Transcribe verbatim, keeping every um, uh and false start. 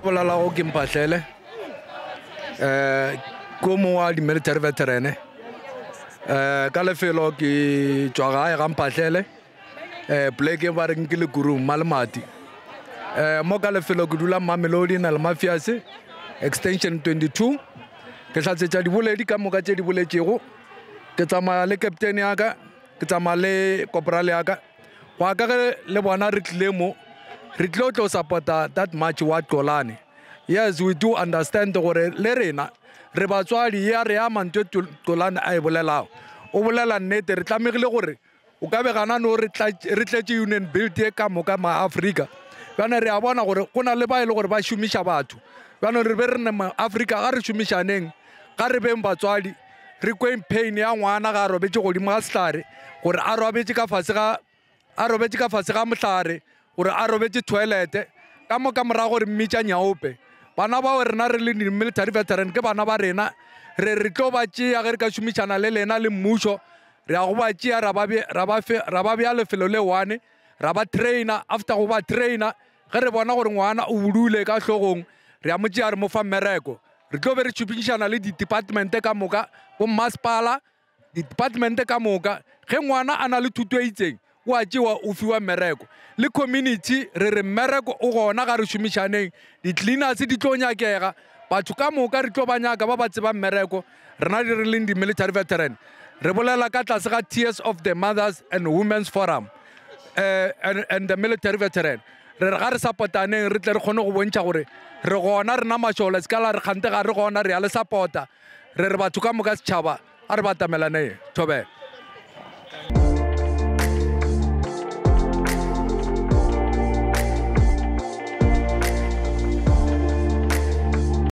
bolela go ke Mpahlele eh ko mo wa di military veteran eh ka lefelo ke tswa gae ga Mpahlele eh pleke ba reng ke le guru Malemati eh mo ka lefelo ke dula Mamelodi na le Mafias extension twenty-two ke tlatsetsa di boledi ka moka tse di boletšego ke tsamaya le captain ya ka ke tsamaya le corporal ya ka wa ka le bona re tlile mo re tlile to supporta that match wa Xolani. Yes, we do understand gore le rena re batswadi ya re ya mantwe Xolani a e bolela o bolela nnete re tlamegile gore o ka be gana no re re tletse union build e ka moka ma Africa bana re a bona gore go na le ba ile gore ba shumisha batho bana re be re na ma Africa ga re shumishaneng ga re beng batswadi re kweng pain ya ngwana ga robetse go di maslare gore a robetse ka fase ga a robetse ka fase ga mohlare gore a robetse toilet ka mo ka mora gore mmitša nyaope bana ba rena re le military veteran ke bana ba rena re re tlo ba tšea ge re ka šomišana le lena le mmušo re a go ba tšea ra ba bja lefelo le one ra ba trainer after go ba trainer ge re bona gore ngwana o budule ka hlogong re a mo tšea re mo fa mmereko re tlo be re šomišana le di-departmente ka moka bo mmasepala di-departmente ka moka ge ngwana a na le thuto e itseng o a tšewa o fiwa mmereko le community re re mmereko o gona ga re šomišaneng di-cleaners di tlo nyakega batho ka moka re tlo ba nyaka ba ba tseba mmereko rena di re leng di-military veteran re bolela ka tlase ga Tears of the Mothers and Women's Forum uh, and, and the military veteran re re ga re supportaneng re tle re kgone go bontšha gore re gona rena mašola se ka la re kgante ga re gona re ya le supporta re re batho ka moka setšhaba a re batamelane thobela